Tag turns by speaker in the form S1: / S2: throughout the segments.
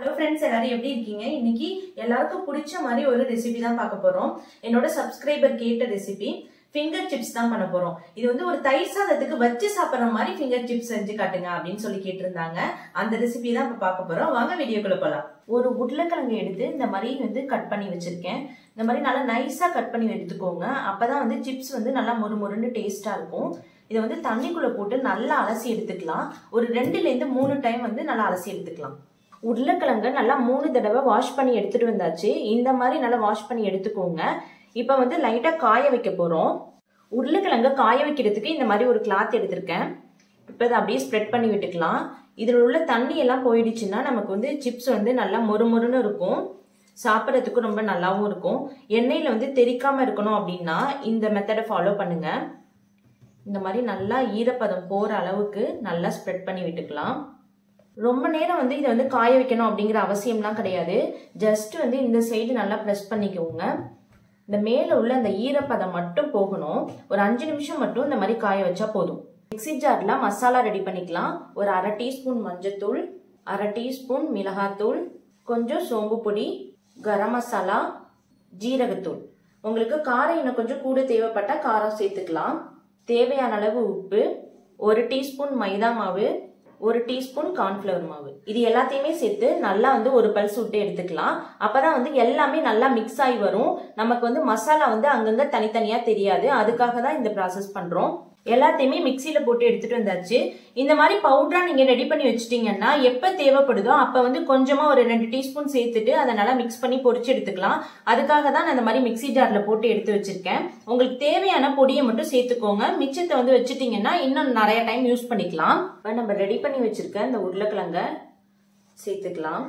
S1: Hello friends, எல்லாரும் எப்படி இருக்கீங்க? இன்னைக்கு எல்லாருக்கும் பிடிச்ச மாதிரி ஒரு ரெசிபி தான் பார்க்க போறோம். என்னோட சப்ஸ்கிரைபர் கேட்ட ரெசிபி ஃபிங்கர் சிப்ஸ் தான் பண்ண போறோம். இது வந்து ஒரு தயிர் சாதத்துக்கு வச்சு சாப்பிடுற மாதிரி ஃபிங்கர் சிப்ஸ் செஞ்சு காட்டுங்க அப்படின்னு சொல்லி கேட்டிருந்தாங்க. அந்த ரெசிபி தான் இப்ப பார்க்க போறோம். வாங்க வீடியோக்குள்ள போலாம். ஒரு உருளைக்கிழங்கு எடுத்து இந்த மாதிரி வந்து கட் பண்ணி வச்சிருக்கேன். இந்த மாதிரி நல்லா நைஸா கட் பண்ணி எடுத்துக்கோங்க. அப்பதான் வந்து சிப்ஸ் வந்து நல்லா மொறுமொறுன்னு டேஸ்டா இருக்கும். இதை வந்து தண்ணிக்குள்ள போட்டு நல்லா அலசி எடுத்துக்கலாம். ஒரு 2ல இருந்து 3 டைம் வந்து நல்லா அலசி எடுத்துக்கலாம். உருளைக்கிழங்கு நல்லா 3 தடவை வாஷ் பண்ணி எடுத்துட்டு வந்தாச்சு. இந்த மாதிரி நல்லா வாஷ் பண்ணி எடுத்துக்கோங்க. இப்ப வந்து லைட்டா காய வைக்க போறோம். உருளைக்கிழங்கு காய வைக்கிறதுக்கு இந்த மாதிரி ஒரு கிளாத் எடுத்திருக்கேன். இப்ப இதை அப்படியே ஸ்ப்ரெட் பண்ணி விட்டுக்கலாம். இதுல உள்ள தண்ணி எல்லாம் போயிடுச்சுன்னா நமக்கு வந்து சிப்ஸ் வந்து நல்லா மொறுமொறுன்னு இருக்கும். சாப்பிட்றதுக்கு ரொம்ப நல்லாவும் இருக்கும். எண்ணெயில வந்து தெறிக்காம இருக்கணும் அப்படின்னா இந்த மெத்தடை ஃபாலோ பண்ணுங்க. இந்த மாதிரி நல்லா ஈரப்பதம் போற அளவுக்கு நல்லா ஸ்ப்ரெட் பண்ணி விட்டுக்கலாம். ரொம்ப நேரம் வந்து இதை வந்து காய வைக்கணும் அப்படிங்கிற அவசியம்லாம் கிடையாது. ஜஸ்ட் வந்து இந்த சைடு நல்லா ப்ரெஸ் பண்ணிக்கோங்க. இந்த மேல உள்ள அந்த ஈரப்பதம் மட்டும் போகணும். ஒரு 5 நிமிஷம் மட்டும் இந்த மாதிரி காய வச்சா போதும். மிக்ஸி ஜார்ல மசாலா ரெடி பண்ணிக்கலாம். ஒரு 1/2 டீஸ்பூன் மஞ்சத்தூள், 1/2 டீஸ்பூன் மிளகாத்தூள், கொஞ்சம் சோம்பு பொடி, கரம் மசாலா, ஜீரகத்தூள். உங்களுக்கு காரம் இன்னும் கொஞ்சம் கூட தேவைப்பட்டா காரம் சேர்த்துக்கலாம். தேவையான அளவு உப்பு, 1 டீஸ்பூன் மைதா மாவு, 1 டீஸ்பூன் கார்ன்ஃபிளவர் மாவு. இது எல்லாத்தையுமே சேர்த்து நல்லா வந்து ஒரு பல்ஸ் விட்டு எடுத்துக்கலாம். அப்பதான் வந்து எல்லாமே நல்லா மிக்ஸ் ஆகி வரும். நமக்கு வந்து மசாலா வந்து அங்கங்க தனித்தனியா தெரியாது. அதுக்காக தான் இந்த ப்ராசஸ் பண்றோம். எல்லாத்தையுமே மிக்சியில போட்டு எடுத்துட்டு வந்தாச்சு. இந்த மாதிரி பவுடரா நீங்க ரெடி பண்ணி வச்சுட்டீங்கன்னா எப்ப தேவைப்படுதோ அப்ப வந்து கொஞ்சமா ஒரு 2 டீஸ்பூன் சேர்த்துட்டு அதை நல்லா மிக்ஸ் பண்ணி பொரிச்சு எடுத்துக்கலாம். அதுக்காக தான் நான் இந்த மாதிரி மிக்ஸி ஜார்ல போட்டு எடுத்து வச்சிருக்கேன். உங்களுக்கு தேவையான பொடியை மட்டும் சேர்த்துக்கோங்க. மிச்சத்தை வந்து வச்சுட்டீங்கன்னா இன்னும் நிறைய டைம் யூஸ் பண்ணிக்கலாம். இப்ப நம்ம ரெடி பண்ணி வச்சிருக்க இந்த உருளைக்கிழங்க சேர்த்துக்கலாம்.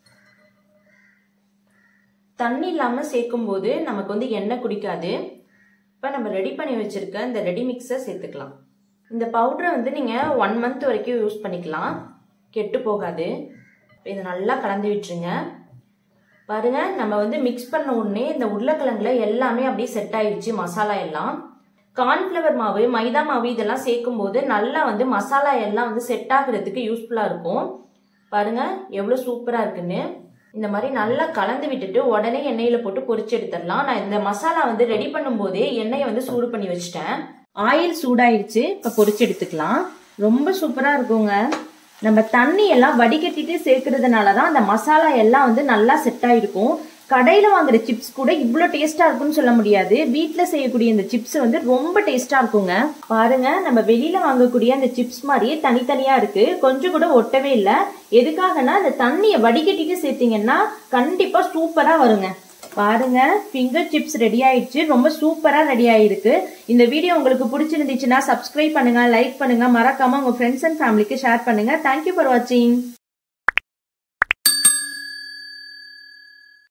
S1: தண்ணி இல்லாம சேர்க்கும் போது நமக்கு வந்து எண்ணெய் குடிக்காது. இப்போ நம்ம ரெடி பண்ணி வச்சிருக்க இந்த ரெடி மிக்ஸை சேர்த்துக்கலாம். இந்த பவுடரை வந்து நீங்கள் 1 மந்த் வரைக்கும் யூஸ் பண்ணிக்கலாம். கெட்டு போகாது. இதை நல்லா கலந்து விட்டுருங்க. பாருங்க, நம்ம வந்து மிக்ஸ் பண்ண உடனே இந்த உருளைக்கிழங்குல எல்லாமே அப்படியே செட் ஆயிடுச்சு. மசாலா எல்லாம் கார்ன்ஃபிளவர் மாவு, மைதா மாவு இதெல்லாம் சேர்க்கும் போது நல்லா வந்து மசாலா எல்லாம் வந்து செட் ஆகுறதுக்கு யூஸ்ஃபுல்லா இருக்கும். பாருங்க எவ்வளவு சூப்பரா இருக்குன்னு. இந்த மாதிரி நல்லா கலந்து விட்டுட்டு உடனே எண்ணெயில போட்டு பொரிச்சு எடுத்துடலாம். நான் இந்த மசாலா வந்து ரெடி பண்ணும் போதே எண்ணெயை வந்து சூடு பண்ணி வச்சுட்டேன். ஆயில் சூடாயிருச்சு. இப்ப பொரிச்சு எடுத்துக்கலாம். ரொம்ப சூப்பரா இருக்குங்க. நம்ம தண்ணி எல்லாம் வடிகட்டிட்டு சேர்க்கறதுனாலதான் அந்த மசாலா எல்லாம் வந்து நல்லா செட் ஆயிருக்கும். கடையில வாங்குற சிப்ஸ் கூட இவ்வளவு டேஸ்டா இருக்கும்னு சொல்ல முடியாது. வீட்டுல செய்யக்கூடிய இந்த சிப்ஸ் வந்து ரொம்ப டேஸ்டா இருக்குங்க. பாருங்க, நம்ம வெளியில வாங்கக்கூடிய அந்த சிப்ஸ் மாதிரியே தனித்தனியா இருக்கு. கொஞ்சம் கூட ஒட்டவே இல்லை. எதுக்காகனா அந்த தண்ணியை வடிகட்டிட்டு சேர்த்தீங்கன்னா கண்டிப்பா சூப்பரா வருங்க. பாருங்க, ஃபிங்கர் சிப்ஸ் ரெடி ஆயிடுச்சு. ரொம்ப சூப்பரா ரெடி ஆயிருக்கு. இந்த வீடியோ உங்களுக்கு பிடிச்சிருந்துச்சுன்னா சப்ஸ்கிரைப் பண்ணுங்க, லைக் பண்ணுங்க, மறக்காம உங்க ஃப்ரெண்ட்ஸ் அண்ட் ஃபேமிலிக்கு ஷேர் பண்ணுங்க. தேங்க்யூ ஃபார் வாட்சிங்.